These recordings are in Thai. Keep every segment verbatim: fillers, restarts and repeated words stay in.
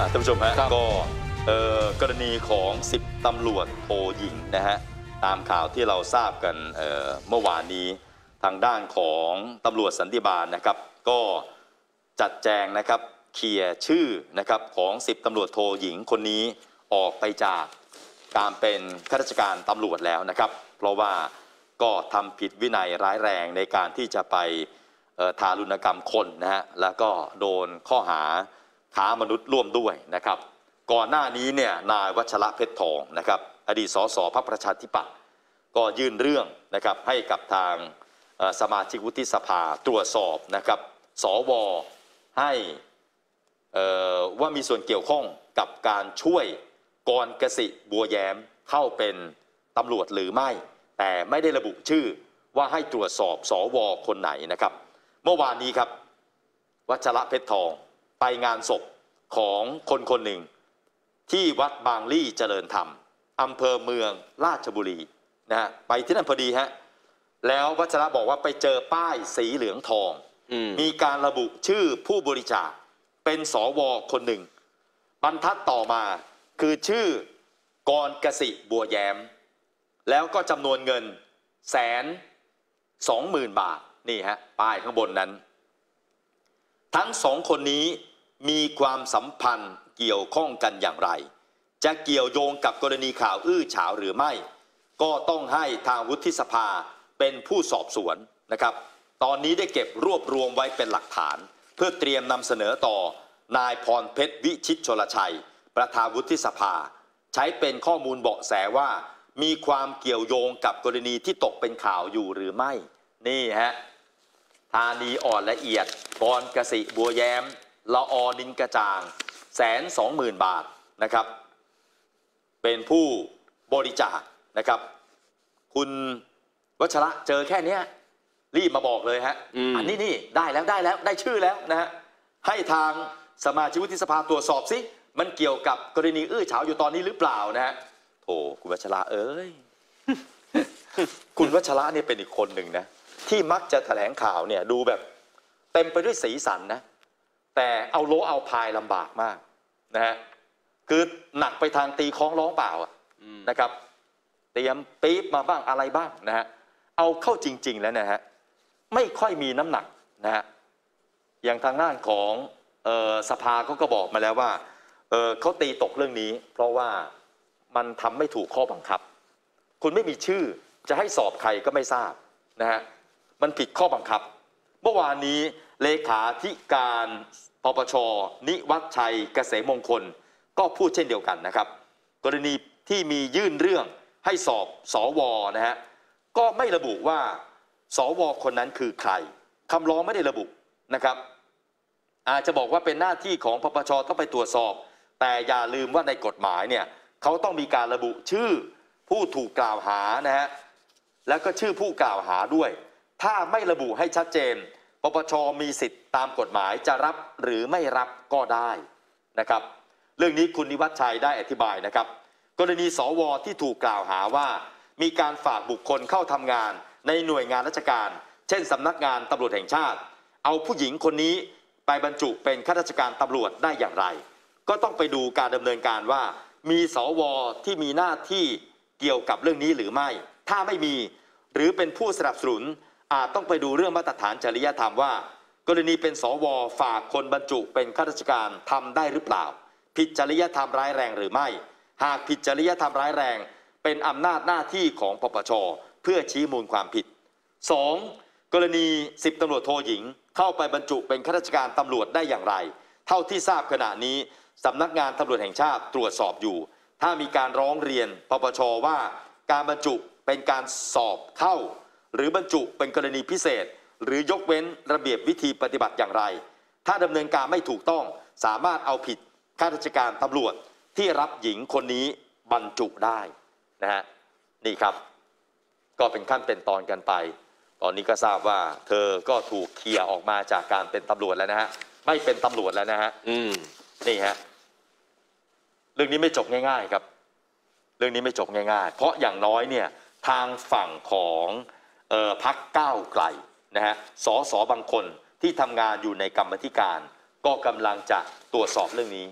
ท่านผู้ชมฮะก็กรณีของสิบตำรวจโทหญิงนะฮะตามข่าวที่เราทราบกัน เ, เมื่อวานนี้ทางด้านของตำรวจสันติบาลนะครับก็จัดแจงนะครับเคลียร์ชื่อนะครับของสิบตำรวจโทหญิงคนนี้ออกไปจากการเป็นข้าราชการตำรวจแล้วนะครับเพราะว่าก็ทำผิดวินัยร้ายแรงในการที่จะไปทารุณกรรมคนนะฮะแล้วก็โดนข้อหาค้ามนุษย์ร่วมด้วยนะครับก่อนหน้านี้เนี่ยนายวัชระเพชรทองนะครับอดีตสสพรรคประชาธิปัตย์ก็ยื่นเรื่องนะครับให้กับทางสมาชิกวุฒิสภาตรวจสอบนะครับสวให้ว่ามีส่วนเกี่ยวข้องกับการช่วยกรกสิบัวแย้มเข้าเป็นตำรวจหรือไม่แต่ไม่ได้ระบุชื่อว่าให้ตรวจสอบสวคนไหนนะครับเมื่อวานนี้ครับวัชระเพชรทองไปงานศพของคนคนหนึ่งที่วัดบางลี่เจริญธรรมอำเภอเมืองราชบุรีนะฮะไปที่นั่นพอดีฮะแล้ววัชระบอกว่าไปเจอป้ายสีเหลืองทองมีการระบุชื่อผู้บริจาคเป็นสวคนหนึ่งบรรทัดต่อมาคือชื่อกรกสิบัวแย้มแล้วก็จำนวนเงินแสนสองหมื่นบาทนี่ฮะป้ายข้างบนนั้นทั้งสองคนนี้มีความสัมพันธ์เกี่ยวข้องกันอย่างไรจะเกี่ยวโยงกับกรณีข่าวอื้อฉาวหรือไม่ก็ต้องให้ทางวุฒิสภาเป็นผู้สอบสวนนะครับตอนนี้ได้เก็บรวบรวมไว้เป็นหลักฐานเพื่อเตรียมนำเสนอต่อนายพรเพชรวิชิตชลชัยประธานวุฒิสภาใช้เป็นข้อมูลเบาะแสว่ามีความเกี่ยวโยงกับกรณีที่ตกเป็นข่าวอยู่หรือไม่นี่ฮะธานีอ่อนละเอียดกรกสิบัวแย้มละออนินกระจ่างแสนสองหมื่นบาทนะครับเป็นผู้บริจาคนะครับคุณวัชระเจอแค่นี้รีบมาบอกเลยฮะ อ, อันนี้นี่ได้แล้วได้แล้วได้ชื่อแล้วนะฮะให้ทางสมาชิกวุฒิสภาตรวจสอบสิมันเกี่ยวกับกรณีอื้อฉาวอยู่ตอนนี้หรือเปล่านะฮะโถคุณวัชระเอ้ย คุณวัชระเนี่ยเป็นอีกคนหนึ่งนะที่มักจะแถลงข่าวเนี่ยดูแบบเต็มไปด้วยสีสันนะแต่เอาโลเอาพายลำบากมากนะฮะคือหนักไปทางตีคล้องร้องเปล่าอ่ะนะครับเตรียมปี๊บมาบ้างอะไรบ้างนะฮะเอาเข้าจริงๆแล้วนะฮะไม่ค่อยมีน้ำหนักนะฮะอย่างทางด้านของเอ่อสภาเขาก็บอกมาแล้วว่าเอ่อเขาตีตกเรื่องนี้เพราะว่ามันทำไม่ถูกข้อบังคับคุณไม่มีชื่อจะให้สอบใครก็ไม่ทราบนะฮะมันผิดข้อบังคับเมื่อวานนี้เลขาธิการปปช.นิวัฒน์ชัยเกษมมงคลก็พูดเช่นเดียวกันนะครับกรณีที่มียื่นเรื่องให้สอบสวนะฮะก็ไม่ระบุว่าสวคนนั้นคือใครคำร้องไม่ได้ระบุนะครับอาจจะบอกว่าเป็นหน้าที่ของปปช.ต้องไปตรวจสอบแต่อย่าลืมว่าในกฎหมายเนี่ยเขาต้องมีการระบุชื่อผู้ถูกกล่าวหานะฮะแล้วก็ชื่อผู้กล่าวหาด้วยถ้าไม่ระบุให้ชัดเจนปปช.มีสิทธิ์ตามกฎหมายจะรับหรือไม่รับก็ได้นะครับเรื่องนี้คุณนิวัฒน์ชัยได้อธิบายนะครับกรณีสวที่ถูกกล่าวหาว่ามีการฝากบุคคลเข้าทำงานในหน่วยงานราชการเช่นสำนักงานตำรวจแห่งชาติเอาผู้หญิงคนนี้ไปบรรจุเป็นข้าราชการตำรวจได้อย่างไรก็ต้องไปดูการดำเนินการว่ามีสวที่มีหน้าที่เกี่ยวกับเรื่องนี้หรือไม่ถ้าไม่มีหรือเป็นผู้สนับสนุนอาจต้องไปดูเรื่องมาตรฐานจริยธรรมว่ากรณีเป็นสวฝากคนบรรจุเป็นข้าราชการทำได้หรือเปล่าผิดจริยธรรมร้ายแรงหรือไม่หากผิดจริยธรรมร้ายแรงเป็นอำนาจหน้าที่ของปปช.เพื่อชี้มูลความผิด สอง. กรณีสิบตำรวจโทหญิงเข้าไปบรรจุเป็นข้าราชการตำรวจได้อย่างไรเท่าที่ทราบขณะนี้สำนักงานตำรวจแห่งชาติตรวจสอบอยู่ถ้ามีการร้องเรียนปปช.ว่าการบรรจุเป็นการสอบเข้าหรือบรรจุเป็นกรณีพิเศษหรือยกเว้นระเบียบวิธีปฏิบัติอย่างไรถ้าดำเนินการไม่ถูกต้องสามารถเอาผิดข้าราชการตำรวจที่รับหญิงคนนี้บรรจุได้นะฮะนี่ครับก็เป็นขั้นเป็นตอนกันไปตอนนี้ก็ทราบว่าเธอก็ถูกเคลียร์ออกมาจากการเป็นตำรวจแล้วนะฮะไม่เป็นตำรวจแล้วนะฮะอืมนี่ฮะเรื่องนี้ไม่จบง่ายๆครับเรื่องนี้ไม่จบง่ายๆเพราะอย่างน้อยเนี่ยทางฝั่งของเอ่อพรรคก้าวไกลนะฮะสสบางคนที่ทำงานอยู่ในกรรมธิการก็กำลังจะตรวจสอบเรื่องนี้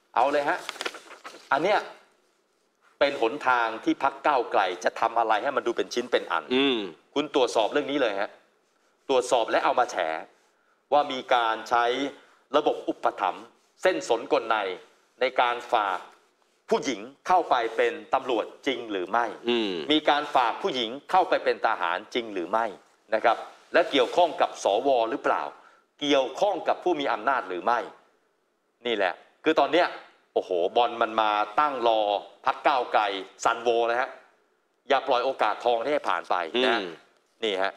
เอาเลยฮะอันเนี้ยเป็นหนทางที่พรรคก้าวไกลจะทำอะไรให้มันดูเป็นชิ้นเป็นอันคุณตรวจสอบเรื่องนี้เลยฮะตรวจสอบและเอามาแฉว่ามีการใช้ระบบอุปถัมภ์เส้นสนกลในในการฝากผู้หญิงเข้าไปเป็นตำรวจจริงหรือไม่มีการฝากผู้หญิงเข้าไปเป็นทหารจริงหรือไม่นะครับและเกี่ยวข้องกับสวหรือเปล่าเกี่ยวข้องกับผู้มีอำนาจหรือไม่นี่แหละคือตอนเนี้ยโอ้โหบอลมันมาตั้งรอพรรคก้าวไกลซันโวนะฮะอย่าปล่อยโอกาสทองนี้ให้ผ่านไปนะนี่ฮะ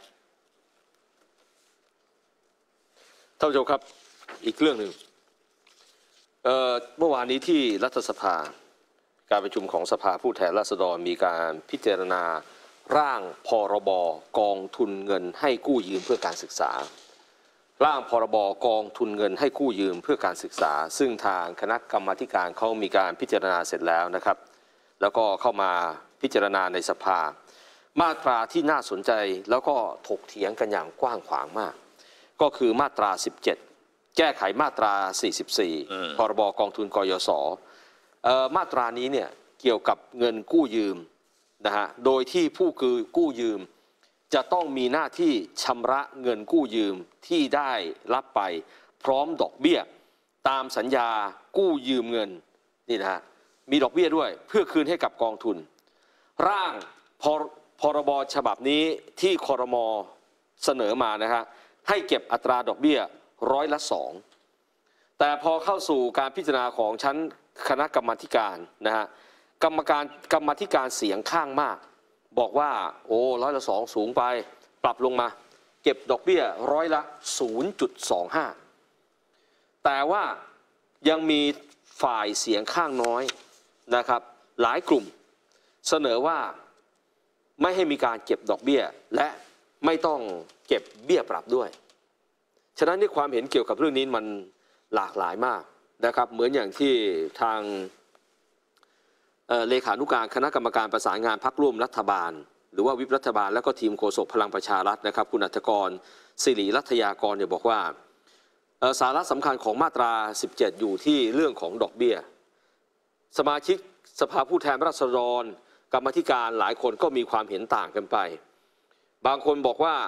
ท่านผู้ชมครับอีกเรื่องหนึ่ง เอ่อ เมื่อวานนี้ที่รัฐสภาการประชุมของสภาผู้แทนราษฎรมีการพิจารณาร่างพรบกองทุนเงินให้กู้ยืมเพื่อการศึกษาร่างพรบกองทุนเงินให้กู้ยืมเพื่อการศึกษาซึ่งทางคณะกรรมาธิการเขามีการพิจารณาเสร็จแล้วนะครับแล้วก็เข้ามาพิจารณาในสภามาตราที่น่าสนใจแล้วก็ถกเถียงกันอย่างกว้างขวางมากก็คือมาตราสิบเจ็ดแก้ไขมาตราสี่สิบสี่พรบกองทุนกยศมาตรานี้เนี่ยเกี่ยวกับเงินกู้ยืมนะฮะโดยที่ผู้กู้ยืมจะต้องมีหน้าที่ชำระเงินกู้ยืมที่ได้รับไปพร้อมดอกเบี้ยตามสัญญากู้ยืมเงินนี่นะฮะมีดอกเบี้ยด้วยเพื่อคืนให้กับกองทุนร่างพรบฉบับนี้ที่ครม.เสนอมานะฮะให้เก็บอัตราดอกเบี้ยร้อยละสองแต่พอเข้าสู่การพิจารณาของชั้นคณะกรรมาธิการนะฮะกรรมการกรรมาธิการเสียงข้างมากบอกว่าโอ้ร้อยละสองสูงไปปรับลงมาเก็บดอกเบี้ยร้อยละ ศูนย์จุดสองห้า แต่ว่ายังมีฝ่ายเสียงข้างน้อยนะครับหลายกลุ่มเสนอว่าไม่ให้มีการเก็บดอกเบี้ยและไม่ต้องเก็บเบี้ยปรับด้วยฉะนั้นในความเห็นเกี่ยวกับเรื่องนี้มันหลากหลายมากนะครับเหมือนอย่างที่ทางเลขานุการคณะกรรมการประสานงานพรรคร่วมรัฐบาลหรือว่าวิปรัฐบาลและก็ทีมโฆษกพลังประชารัฐนะครับคุณอัฐกรศิริรัตยากรเนี่ยบอกว่าสาระสำคัญของมาตราสิบเจ็ดอยู่ที่เรื่องของดอกเบี้ยสมาชิกสภาผู้แทนราษฎรกรรมาธิการหลายคนก็มีความเห็นต่างกันไปบางคนบอกว่า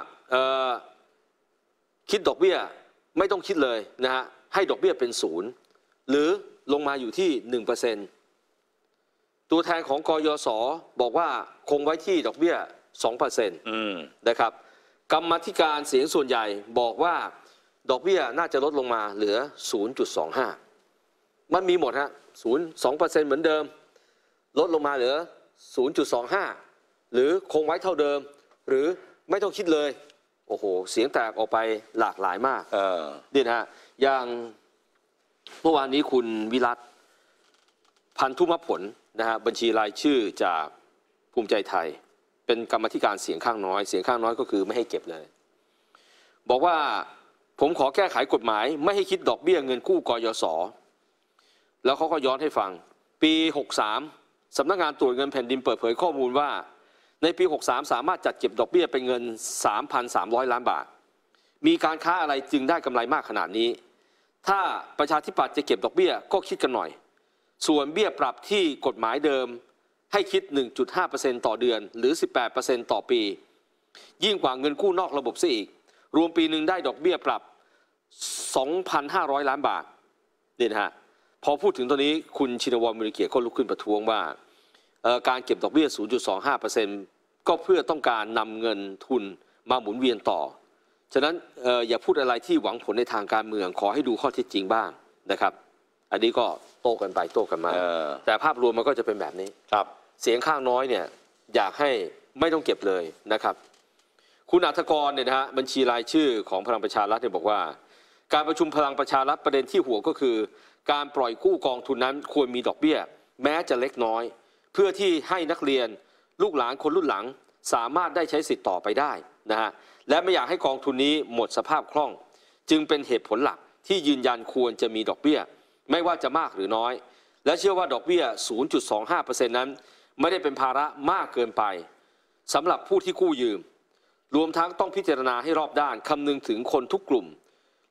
คิดดอกเบี้ยไม่ต้องคิดเลยนะฮะให้ดอกเบี้ยเป็นศูนย์หรือลงมาอยู่ที่ หนึ่งเปอร์เซ็นต์ ตัวแทนของกยศบอกว่าคงไว้ที่ดอกเบี้ย สองเปอร์เซ็นต์ นะครับกรรมาธิการเสียงส่วนใหญ่บอกว่าดอกเบี้ยน่าจะลดลงมาเหลือ ศูนย์จุดสองห้า มันมีหมดฮะ ศูนย์ สองเปอร์เซ็นต์ เหมือนเดิมลดลงมาเหลือ ศูนย์จุดสองห้า หรือคงไว้เท่าเดิมหรือไม่ต้องคิดเลยโอ้โหเสียงแตกออกไปหลากหลายมากนี่นะฮะอย่างเมื่อวานนี้คุณวิรัตพันธุมผลนะฮะบัญชีรายชื่อจากภูมิใจไทยเป็นกรรมธิการเสียงข้างน้อยเสียงข้างน้อยก็คือไม่ให้เก็บเลยบอกว่าผมขอแก้ไขกฎหมายไม่ให้คิดดอกเบี้ยเงินกู้กยศแล้วเขาก็ย้อนให้ฟังปีหกสามสำนักงานตรวจเงินแผ่นดินเปิดเผยข้อมูลว่าในปีหกสามสามารถจัดเก็บดอกเบี้ยเป็นเงิน สามพันสามร้อย ล้านบาทมีการค้าอะไรจึงได้กำไรมากขนาดนี้ถ้าประชาธิปัตย์จะเก็บดอกเบี้ยก็คิดกันหน่อยส่วนเบี้ยปรับที่กฎหมายเดิมให้คิด หนึ่งจุดห้าเปอร์เซ็นต์ ต่อเดือนหรือ สิบแปดเปอร์เซ็นต์ ต่อปียิ่งกว่าเงินกู้นอกระบบซะอีกรวมปีหนึ่งได้ดอกเบี้ยปรับ สองพันห้าร้อย ล้านบาทนี่นะฮะพอพูดถึงตรงนี้คุณชินวรมุริเกียรติก็ลุกขึ้นประท้วงว่าการเก็บดอกเบี้ย ศูนย์จุดสองห้าเปอร์เซ็นต์ ก็เพื่อต้องการนำเงินทุนมาหมุนเวียนต่อฉะนั้น อ, อย่าพูดอะไรที่หวังผลในทางการเมืองขอให้ดูข้อเท็จจริงบ้างนะครับอันนี้ก็โต้กันไปโต้กันมาแต่ภาพรวมมันก็จะเป็นแบบนี้ครับเสียงข้างน้อยเนี่ยอยากให้ไม่ต้องเก็บเลยนะครับคุณอัฐกรเนี่ยนะฮะบัญชีรายชื่อของพลังประชารัฐเนี่ยบอกว่าการประชุมพลังประชารัฐประเด็นที่หัวก็คือการปล่อยกู้กองทุนนั้นควรมีดอกเบี้ยแม้จะเล็กน้อยเพื่อที่ให้นักเรียนลูกหลานคนรุ่นหลังสามารถได้ใช้สิทธิ์ต่อไปได้นะฮะและไม่อยากให้กองทุนนี้หมดสภาพคล่องจึงเป็นเหตุผลหลักที่ยืนยันควรจะมีดอกเบี้ยไม่ว่าจะมากหรือน้อยและเชื่อว่าดอกเบี้ย ศูนย์จุดสองห้าเปอร์เซ็นต์ นั้นไม่ได้เป็นภาระมากเกินไปสำหรับผู้ที่กู้ยืมรวมทั้งต้องพิจารณาให้รอบด้านคำนึงถึงคนทุกกลุ่ม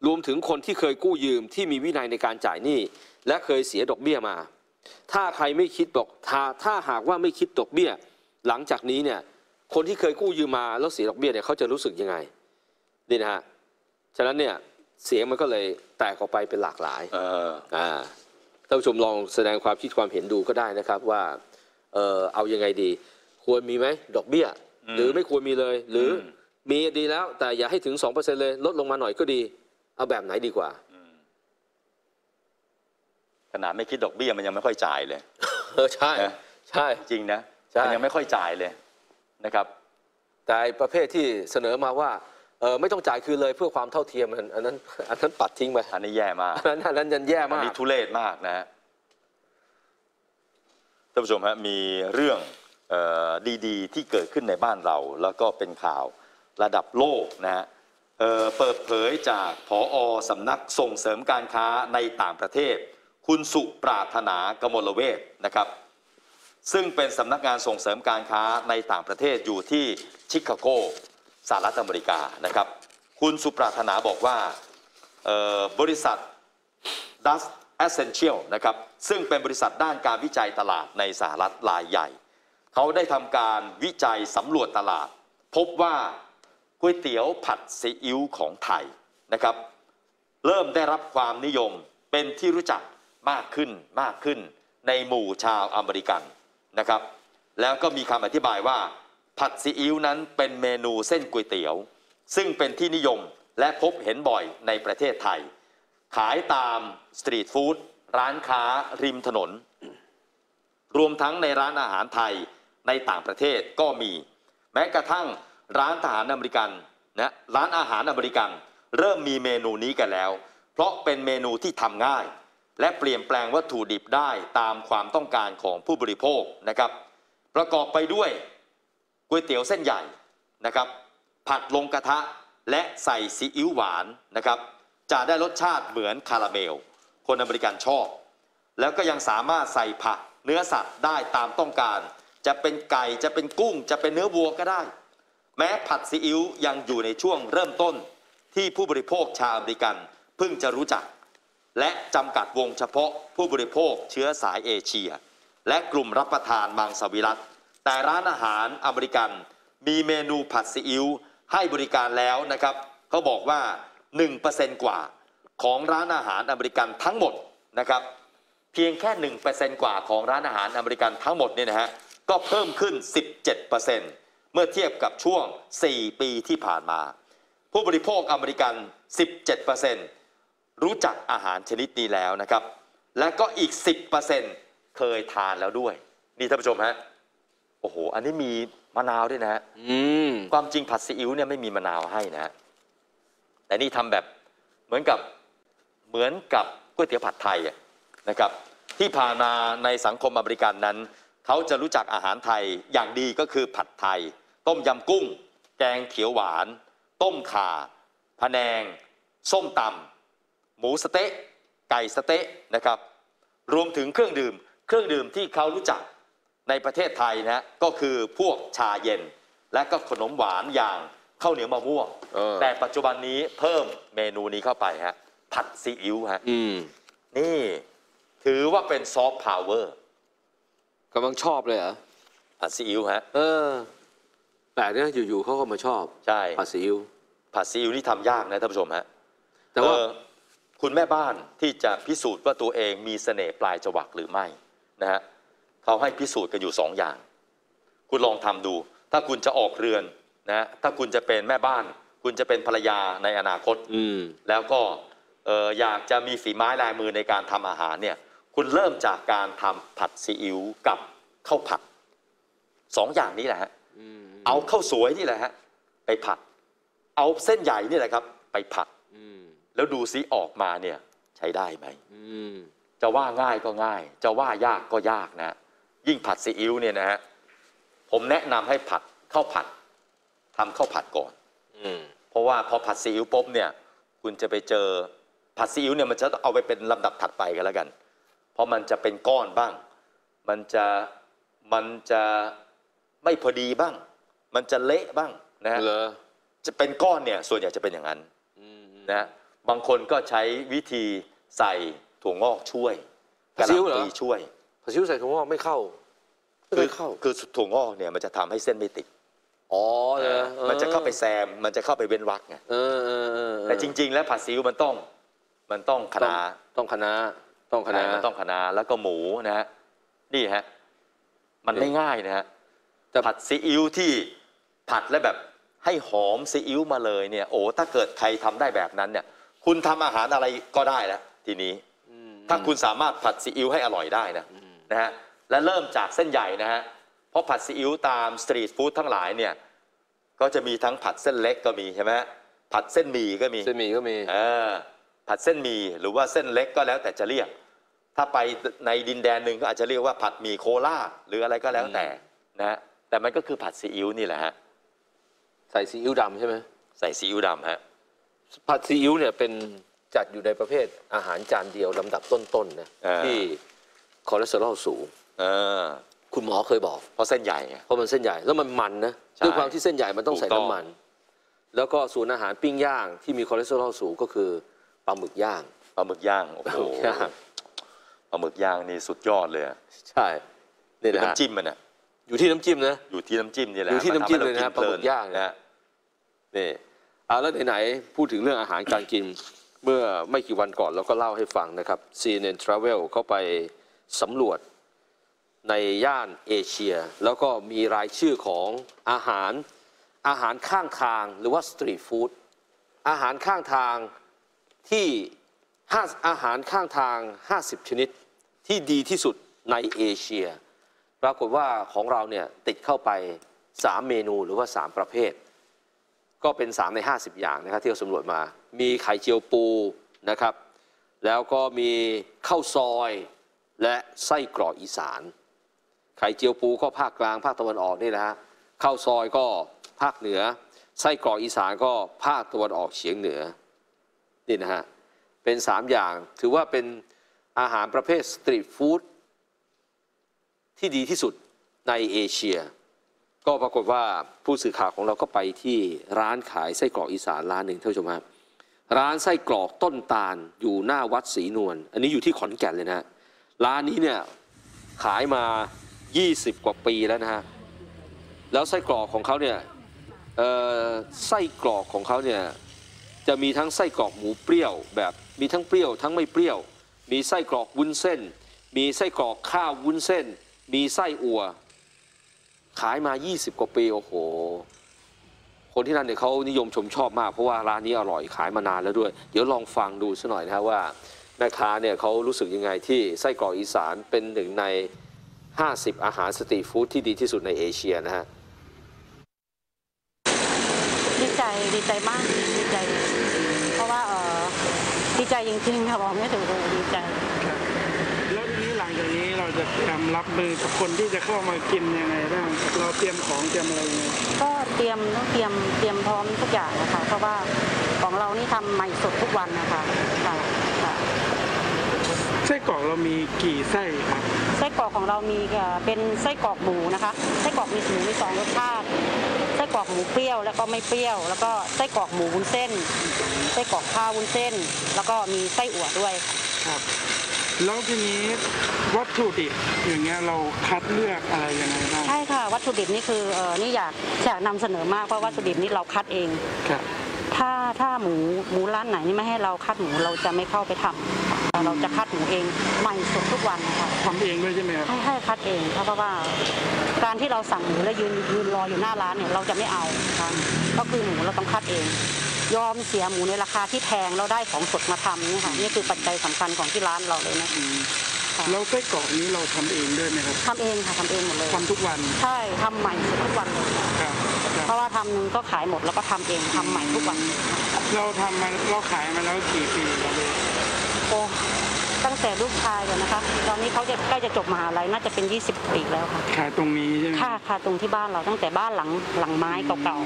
รวมถึงคนที่เคยกู้ยืมที่มีวินัยในการจ่ายหนี้และเคยเสียดอกเบี้ยมา ถ้าใครไม่คิดบอกถ้าถ้าหากว่าไม่คิดดอกเบี้ยหลังจากนี้เนี่ยคนที่เคยกู้ยืมมาแล้วเสียดอกเบี้ยเนี่ยเขาจะรู้สึกยังไงนี่นะฮะฉะนั้นเนี่ยเสียงมันก็เลยแตกออกไปเป็นหลากหลายเอออ่าท่านผู้ชมลองแสดงความคิดความเห็นดูก็ได้นะครับว่าเออเอายังไงดีควรมีไหมดอกเบี้ยหรือไม่ควรมีเลยหรือมีดีแล้วแต่อย่าให้ถึง สองเปอร์เซ็นต์ เลยลดลงมาหน่อยก็ดีเอาแบบไหนดีกว่าขนาดไม่คิดดอกเบี้ยมันยังไม่ค่อยจ่ายเลยเออใช่ใช่จริงนะมันยังไม่ค่อยจ่ายเลยนะครับแต่ประเภทที่เสนอมาว่าเออไม่ต้องจ่ายคืนเลยเพื่อความเท่าเทียมอันนั้นอันนั้นปัดทิ้งไปอันนี้แย่มากอันนั้นอันนั้นยันแย่มากอันนี้ทุเรศมากนะฮะท่านผู้ชมฮะมีเรื่องดีๆที่เกิดขึ้นในบ้านเราแล้วก็เป็นข่าวระดับโลกนะฮะเเปิดเผยจากผอ.สำนักส่งเสริมการค้าในต่างประเทศคุณสุปรารถนากมลเวชนะครับซึ่งเป็นสำนักงานส่งเสริมการค้าในต่างประเทศอยู่ที่ชิคาโกสหรัฐอเมริกานะครับคุณสุปรารถนาบอกว่าบริษัท Dust Essential นะครับซึ่งเป็นบริษัทด้านการวิจัยตลาดในสหรัฐรายใหญ่เขาได้ทำการวิจัยสำรวจตลาดพบว่าก๋วยเตี๋ยวผัดซีอิ๊วของไทยนะครับเริ่มได้รับความนิยมเป็นที่รู้จักมากขึ้นมากขึ้นในหมู่ชาวอเมริกันนะครับแล้วก็มีคำอธิบายว่าผัดซีอิ๊วนั้นเป็นเมนูเส้นก๋วยเตี๋ยวซึ่งเป็นที่นิยมและพบเห็นบ่อยในประเทศไทยขายตามสตรีทฟู้ดร้านค้าริมถนนรวมทั้งในร้านอาหารไทยในต่างประเทศก็มีแม้กระทั่งร้านทหารอเมริกันนะร้านอาหารอเมริกันเริ่มมีเมนูนี้กันแล้วเพราะเป็นเมนูที่ทำง่ายและเปลี่ยนแปลงวัตถุดิบได้ตามความต้องการของผู้บริโภคนะครับประกอบไปด้วยก๋วยเตี๋ยวเส้นใหญ่นะครับผัดลงกระทะและใส่ซีอิ๊วหวานนะครับจะได้รสชาติเหมือนคาราเมลคนอเมริกันชอบแล้วก็ยังสามารถใส่ผักเนื้อสัตว์ได้ตามต้องการจะเป็นไก่จะเป็นกุ้งจะเป็นเนื้อวัวก็ได้แม้ผัดซีอิ๊วยังอยู่ในช่วงเริ่มต้นที่ผู้บริโภคชาวอเมริกันเพิ่งจะรู้จักและจำกัดวงเฉพาะผู้บริโภคเชื้อสายเอเชียและกลุ่มรับประทานมังสวิรัติแต่ร้านอาหารอเมริกันมีเมนูผัดซีอิ๊วให้บริการแล้วนะครับเขาบอกว่า หนึ่งเปอร์เซ็นต์ กว่าของร้านอาหารอเมริกันทั้งหมดนะครับเพียงแค่ หนึ่งเปอร์เซ็นต์ กว่าของร้านอาหารอเมริกันทั้งหมดเนี่ยนะฮะก็เพิ่มขึ้น สิบเจ็ดเปอร์เซ็นต์ เมื่อเทียบกับช่วงสี่ปีที่ผ่านมาผู้บริโภคอเมริกัน สิบเจ็ดเปอร์เซ็นต์ รู้จักอาหารชนิดนี้แล้วนะครับและก็อีก สิบเปอร์เซ็นต์ เคยทานแล้วด้วยนี่ท่านผู้ชมฮะโอ้โหอันนี้มีมะนาวด้วยนะฮะความจริงผัดซีอิ๊วเนี่ยไม่มีมะนาวให้นะฮะแต่นี่ทำแบบเหมือนกับเหมือนกับก๋วยเตี๋ยวผัดไทยนะครับที่ผ่านมาในสังคมอเมริกันนั้นเขาจะรู้จักอาหารไทยอย่างดีก็คือผัดไทยต้มยำกุ้งแกงเขียวหวานต้มข่าพะแนงส้มตำหมูสะเต๊ะไก่สะเต๊ะนะครับรวมถึงเครื่องดื่มเครื่องดื่มที่เขารู้จักในประเทศไทยนะก็คือพวกชาเย็นและก็ขนมหวานอย่างข้าวเหนียวมะม่วงแต่ปัจจุบันนี้เพิ่มเมนูนี้เข้าไปฮะผัดซีอิ๊วฮะนี่ถือว่าเป็นซอฟต์พาวเวอร์กำลังชอบเลยเหรอผัดซีอิ๊วฮะเออแต่เนี่ยอยู่ๆเขาก็มาชอบใช่ผัดซีอิ๊วผัดซีอิ๊วนี่ทำยากนะท่านผู้ชมฮะแต่ว่าคุณแม่บ้านที่จะพิสูจน์ว่าตัวเองมีเสน่ห์ปลายจวักหรือไม่นะฮะเขาให้พิสูจน์กันอยู่สองอย่างคุณลองทำดูถ้าคุณจะออกเรือนนะถ้าคุณจะเป็นแม่บ้านคุณจะเป็นภรรยาในอนาคตแล้วก็เอออยากจะมีฝีไม้ลายมือในการทำอาหารเนี่ยคุณเริ่มจากการทำผัดซีอิ๊วกับข้าวผัดสองอย่างนี้แหละฮะเอาข้าวสวยนี่แหละฮะไปผัดเอาเส้นใหญ่นี่แหละครับไปผัดแล้วดูซิออกมาเนี่ยใช้ได้ไหมจะว่าง่ายก็ง่ายจะว่ายากก็ยากนะยิ่งผัดซีอิ๊วเนี่ยนะฮะผมแนะนำให้ผัดข้าวผัดทำข้าวผัดก่อนเพราะว่าพอผัดซีอิ๊วปุ๊บเนี่ยคุณจะไปเจอผัดซีอิ๊วเนี่ยมันจะเอาไปเป็นลำดับถัดไปกันแล้วกันเพราะมันจะเป็นก้อนบ้างมันจะมันจะไม่พอดีบ้างมันจะเละบ้างนะฮะจะเป็นก้อนเนี่ยส่วนใหญ่จะเป็นอย่างนั้นนะบางคนก็ใช้วิธีใส่ถั่วงอกช่วยกระหล่ำปลีช่วยผัดซีอิ๊วใส่ถั่วงอกไม่เข้าไม่เคยเข้าคือถั่วงอกเนี่ยมันจะทำให้เส้นไม่ติดอ๋อเนอะมันจะเข้าไปแซมมันจะเข้าไปเว้นวรรคไงแต่จริงๆแล้วผัดซีอิ๊วมันต้องมันต้องคะน้าต้องคะน้าต้องคะน้ามันต้องคะน้าแล้วก็หมูนะฮะนี่ฮะมันไม่ง่ายนะฮะแต่ผัดซีอิ๊วที่ผัดแล้วแบบให้หอมซีอิ๊วมาเลยเนี่ยโอ้ถ้าเกิดใครทำได้แบบนั้นเนี่ยคุณทำอาหารอะไรก็ได้แล้วทีนี้ถ้าคุณสามารถผัดซีอิ๊วให้อร่อยได้นะนะฮะและเริ่มจากเส้นใหญ่นะฮะเพราะผัดซีอิ๊วตามสตรีทฟู้ดทั้งหลายเนี่ยก็จะมีทั้งผัดเส้นเล็กก็มีใช่ไหมผัดเส้นหมี่ก็มีเส้นหมี่ก็มีเออผัดเส้นหมี่หรือว่าเส้นเล็กก็แล้วแต่จะเรียกถ้าไปในดินแดนหนึ่งก็อาจจะเรียกว่าผัดหมี่โคราชหรืออะไรก็แล้วแต่นะฮะแต่มันก็คือผัดซีอิ๊วนี่แหละฮะใส่ซีอิ๊วดำใช่ไหมใส่ซีอิ๊วดำฮะผัดซีอิ๊วเนี่ยเป็นจัดอยู่ในประเภทอาหารจานเดียวลำดับต้นๆนะที่คอเลสเตอรอลสูงคุณหมอเคยบอกเพราะเส้นใหญ่ไงเพราะมันเส้นใหญ่แล้วมันมันนะด้วยความที่เส้นใหญ่มันต้องใส่น้ำมันแล้วก็ส่วนอาหารปิ้งย่างที่มีคอเลสเตอรอลสูงก็คือปลาหมึกย่างปลาหมึกย่างโอ้โหปลาหมึกย่างนี่สุดยอดเลยใช่นี่นะน้ำจิ้มมันอ่ะอยู่ที่น้ำจิ้มนะอยู่ที่น้ำจิ้มนี่แหละอยู่ที่น้ำจิ้มเลยนะปลาหมึกย่างนะนี่เอาแล้วไหนๆพูดถึงเรื่องอาหารการกินเมื่อไม่กี่วันก่อนเราก็เล่าให้ฟังนะครับ ซี เอ็น เอ็น Travel เข้าไปสำรวจในย่านเอเชียแล้วก็มีรายชื่อของอาหารอาหารข้างทางหรือว่าสตรีทฟู้ดอาหารข้างทางที่อาหารข้างทางห้าสิบชนิดที่ดีที่สุดในเอเชียปรากฏว่าของเราเนี่ยติดเข้าไปสามเมนูหรือว่าสามประเภทก็เป็นสามในห้าสิบอย่างนะครับที่เราสำรวจมามีไข่เจียวปูนะครับแล้วก็มีข้าวซอยและไส้กรอกอีสานไข่เจียวปูก็ภาคกลางภาคตะวันออกนี่แหละฮะข้าวซอยก็ภาคเหนือไส้กรอกอีสานก็ภาคตะวันออกเฉียงเหนือนี่นะฮะเป็นสามอย่างถือว่าเป็นอาหารประเภทสตรีทฟู้ดที่ดีที่สุดในเอเชียก็ปรากฏว่าผู้สื่อข่าวของเราก็ไปที่ร้านขายไส้กรอกอีสานร้านหนึ่งท่านผู้ชมครับร้านไส้กรอกต้นตาลอยู่หน้าวัดศรีนวลอันนี้อยู่ที่ขอนแก่นเลยนะร้านนี้เนี่ยขายมายี่สิบกว่าปีแล้วนะฮะแล้วไส้กรอกของเขาเนี่ยไส้กรอกของเขาเนี่ยจะมีทั้งไส้กรอกหมูเปรี้ยวแบบมีทั้งเปรี้ยวทั้งไม่เปรี้ยวมีไส้กรอกวุ้นเส้นมีไส้กรอกข้าววุ้นเส้นมีไส้อั่วขายมายี่สิบกว่าปีโอ้โหคนที่นั่นเนี่ยเขานิยมชมชอบมากเพราะว่าร้านนี้อร่อยขายมานานแล้วด้วยเดี๋ยวลองฟังดูสักหน่อยนะว่าแม่ค้าเนี่ยเขารู้สึกยังไงที่ไส้กรอกอีสานเป็นหนึ่งในห้าสิบอาหารสตรีทฟู้ดที่ดีที่สุดในเอเชียนะฮะดีใจดีใจมากดีใจเพราะว่าเออดีใจจริงๆค่ะบอกไม่ถูกเลยดีใจแล้วทีนี้หลังจากนี้เราจะเตรียมรับมือกับคนที่จะเข้ามากินยังไงบ้างเราเตรียมของเตรียมอะไรยังไงก็เตรียมต้องเตรียมเตรียมพร้อมทุกอย่างนะคะเพราะว่าของเรานี่ทำใหม่สดทุกวันนะคะค่ะค่ะไส้กรอกเรามีกี่ไส้ครับไส้กรอกของเรามีเป็นไส้กรอกหมูนะคะไส้กรอกมีหมูมีสองรสชาติไส้กรอกหมูเปรี้ยวแล้วก็ไม่เปรี้ยวแล้วก็ไส้กรอกหมูวุ้นเส้นไส้กรอกข้าววุ้นเส้นแล้วก็มีไส้อั่วด้วยครับแล้วทีนี้วัตถุดิบอย่างเงี้ยเราคัดเลือกอะไรยังไงบ้างใช่ค่ะวัตถุดิบนี่คือเออนี่อยากอยากนำเสนอมากเพราะวัตถุดิบนี่เราคัดเองครับถ้าถ้าหมูหมูร้านไหนนี่ไม่ให้เราคัดหมูเราจะไม่เข้าไปทำเราจะคัดหมูเองใหม่สดทุกวันนะคะทำเองด้วยใช่ไหมครับให้ให้คัดเองเพราะว่าการที่เราสั่งหมูแล้วยืนยืนรออยู่หน้าร้านเนี่ยเราจะไม่เอาค่ะก็คือหมูเราต้องคัดเองยอมเสียหมูในราคาที่แพงเราได้ของสดมาทำนี่ค่ะนี่คือปัจจัยสำคัญของที่ร้านเราเลยนะแล้วไส้กรอกนี้เราทำเองด้วยไหมครับทำเองค่ะทำเองหมดเลยทำทุกวันใช่ทำใหม่ทุกวันเลยเพราะว่าทำนึงก็ขายหมดแล้วก็ทำเองทำใหม่ทุกวันเราทำมาเราขายมาแล้วกี่ปีแล้วเลยโอ้ตั้งแต่ลูกชายเลยนะคะตอนนี้เขาจะใกล้จะจบมหาลัยน่าจะเป็นยี่สิบปีแล้วค่ะขายตรงนี้ใช่ไหมค่ะค่ะตรงที่บ้านเราตั้งแต่บ้านหลังหลังไม้เก่า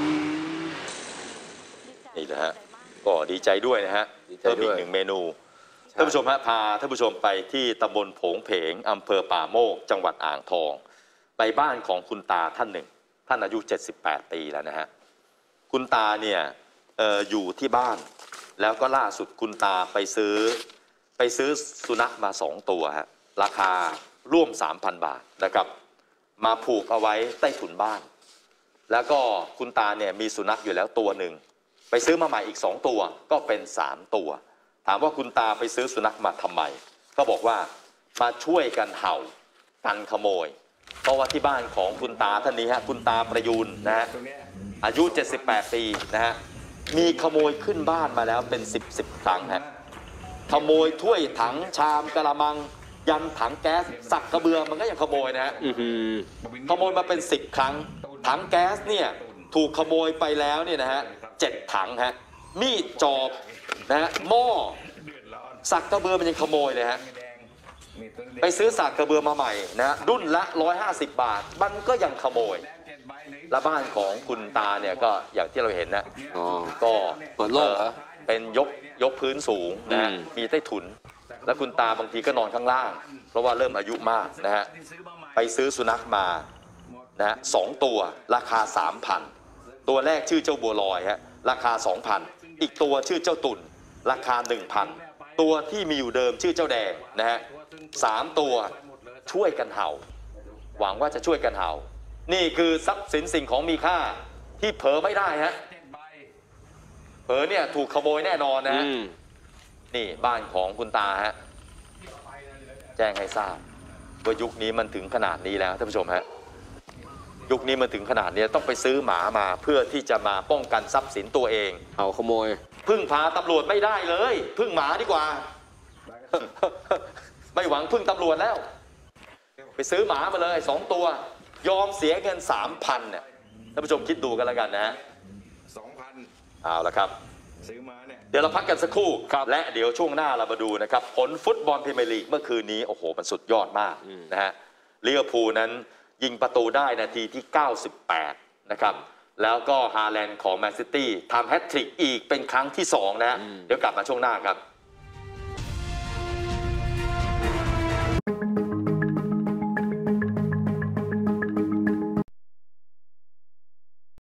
ๆนี่แหละฮะก็ดีใจด้วยนะฮะเพิ่มอีกหนึ่งเมนูท่านผู้ชมฮะพาท่านผู้ชมไปที่ตำบลโผงเพงอำเภอป่าโมกจังหวัดอ่างทองไปบ้านของคุณตาท่านหนึ่งท่านอายุเจ็ดสิบแปดปีแล้วนะฮะคุณตาเนี่ย อ, ออยู่ที่บ้านแล้วก็ล่าสุดคุณตาไปซื้อไปซื้อสุนัขมาสองตัวฮะราคาร่วม สามพัน บาทนะครับมาผูกเอาไว้ใต้ถุนบ้านแล้วก็คุณตาเนี่ยมีสุนัขอยู่แล้วตัวหนึ่งไปซื้อมาใหม่อีกสองตัวก็เป็นสามตัวถามว่าคุณตาไปซื้อสุนัขมาทำไมก็บอกว่ามาช่วยกันเห่ากันขโมยเพราะว่าที่บ้านของคุณตาท่านนี้ฮะคุณตาประยูนนะฮะอายุเจ็ดสิบแปดปีนะฮะมีขโมยขึ้นบ้านมาแล้วเป็นสิบสิบครั้งฮะขโมยถ้วยถังชามกะละมังยันถังแก๊สสักกระเบือมันก็ยังขโมยนะฮะขโมยมาเป็นสิบครั้งถังแก๊สเนี่ยถูกขโมยไปแล้วเนี่ยนะฮะเจ็ดถังฮะมีดจอบนะฮะหม้อสักกระเบือมันยังขโมยเลยฮะไปซื้อสักกระเบือมาใหม่นะรุ่นละหนึ่งร้อยห้าสิบบาทมันก็ยังขโมยและบ้านของคุณตาเนี่ยก็อย่างที่เราเห็นนะก็เปิดโล่งเป็นยกยกพื้นสูงนะฮะมีใต้ถุนแล้วคุณตาบางทีก็นอนข้างล่างเพราะว่าเริ่มอายุมากนะฮะไปซื้อสุนัขมานะสองตัวราคา สามพัน ตัวแรกชื่อเจ้าบัวลอยฮะราคา สองพัน อีกตัวชื่อเจ้าตุ่นราคา หนึ่งพัน ตัวที่มีอยู่เดิมชื่อเจ้าแดงนะฮะสามตัวช่วยกันเห่าหวังว่าจะช่วยกันเห่านี่คือทรัพย์สินสิ่งของมีค่าที่เผลอไม่ได้ฮะเผลอเนี่ยถูกขโมยแน่นอนนะฮะนี่บ้านของคุณตาฮะแจ้งให้ทราบว่ายุคนี้มันถึงขนาดนี้แล้วท่านผู้ชมฮะยุคนี้มันถึงขนาดนี้ต้องไปซื้อหมามาเพื่อที่จะมาป้องกันทรัพย์สินตัวเองเอาขโมยพึ่งพาตำรวจไม่ได้เลยพึ่งหมาดีกว่า ไม่หวังพึ่งตำรวจแล้วไปซื้อหมามาเลยสองตัวยอมเสียเงิน สามพัน เนี่ยท่านผู้ชมคิดดูกันแล้วกันนะฮะสองพันเอาละครับซื้อมาเนี่ยเดี๋ยวเราพักกันสักครู่และเดี๋ยวช่วงหน้าเรามาดูนะครับผลฟุตบอลพรีเมียร์ลีกเมื่อคืนนี้โอ้โหมันสุดยอดมากนะฮะลิเวอร์พูลนั้นยิงประตูได้นาทีที่เก้าสิบแปดนะครับแล้วก็ฮาแลนด์ของแมนซิตี้ทำแฮตทริกอีกเป็นครั้งที่สองนะเดี๋ยวกลับมาช่วงหน้าครับ